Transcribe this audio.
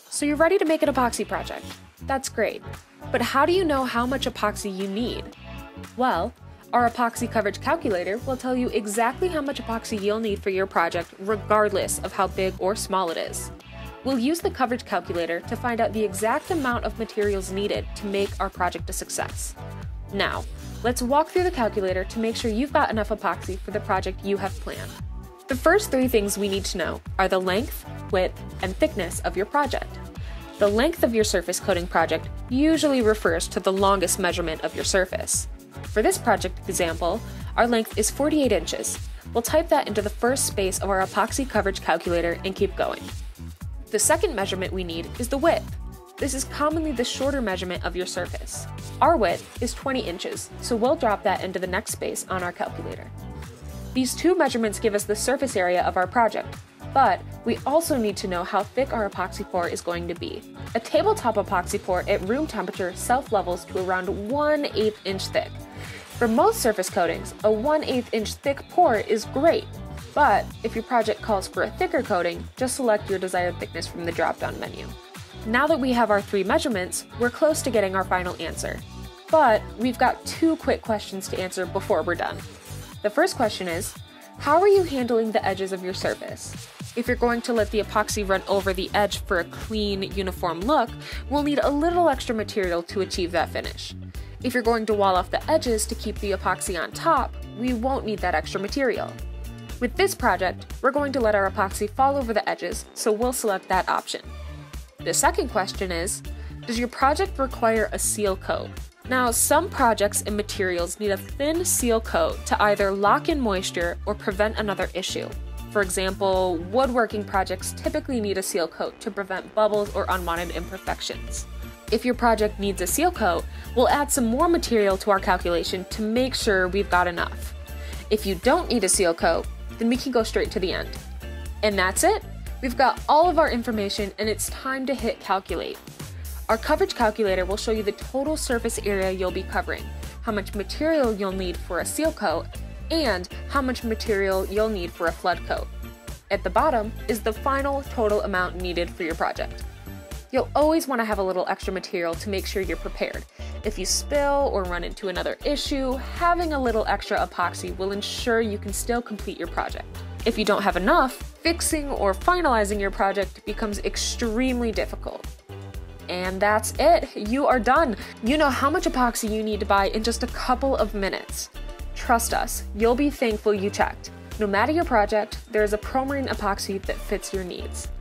So you're ready to make an epoxy project. That's great. But how do you know how much epoxy you need? Well, our epoxy coverage calculator will tell you exactly how much epoxy you'll need for your project regardless of how big or small it is. We'll use the coverage calculator to find out the exact amount of materials needed to make our project a success. Now, let's walk through the calculator to make sure you've got enough epoxy for the project you have planned. The first three things we need to know are the length, width, and thickness of your project. The length of your surface coating project usually refers to the longest measurement of your surface. For this project example, our length is 48 inches. We'll type that into the first space of our epoxy coverage calculator and keep going. The second measurement we need is the width. This is commonly the shorter measurement of your surface. Our width is 20 inches, so we'll drop that into the next space on our calculator. These two measurements give us the surface area of our project, but we also need to know how thick our epoxy pour is going to be. A tabletop epoxy pour at room temperature self-levels to around 1/8 inch thick. For most surface coatings, a 1/8 inch thick pour is great, but if your project calls for a thicker coating, just select your desired thickness from the drop-down menu. Now that we have our three measurements, we're close to getting our final answer. But we've got two quick questions to answer before we're done. The first question is, how are you handling the edges of your surface? If you're going to let the epoxy run over the edge for a clean, uniform look, we'll need a little extra material to achieve that finish. If you're going to wall off the edges to keep the epoxy on top, we won't need that extra material. With this project, we're going to let our epoxy fall over the edges, so we'll select that option. The second question is, does your project require a seal coat? Now, some projects and materials need a thin seal coat to either lock in moisture or prevent another issue. For example, woodworking projects typically need a seal coat to prevent bubbles or unwanted imperfections. If your project needs a seal coat, we'll add some more material to our calculation to make sure we've got enough. If you don't need a seal coat, then we can go straight to the end. And that's it! We've got all of our information and it's time to hit calculate. Our coverage calculator will show you the total surface area you'll be covering, how much material you'll need for a seal coat, and how much material you'll need for a flood coat. At the bottom is the final total amount needed for your project. You'll always want to have a little extra material to make sure you're prepared. If you spill or run into another issue, having a little extra epoxy will ensure you can still complete your project. If you don't have enough, fixing or finalizing your project becomes extremely difficult. And that's it, you are done. You know how much epoxy you need to buy in just a couple of minutes. Trust us, you'll be thankful you checked. No matter your project, there is a ProMarine epoxy that fits your needs.